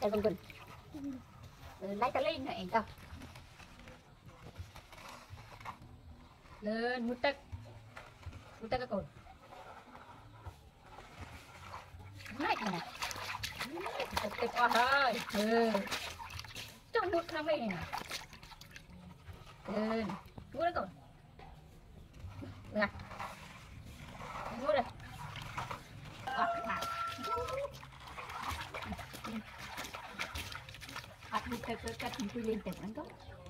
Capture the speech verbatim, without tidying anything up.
Đây vân vân. Lấy ta lên này tao. Lên mút tắc. Mút tắc cái cồn. Này này. Tịch quá hơi. Ừ. Trong mút nó về này. Lên. Mút cái cồn. Nè. Mút đây. Bắt một cái cái cái lên tiền nó tốt.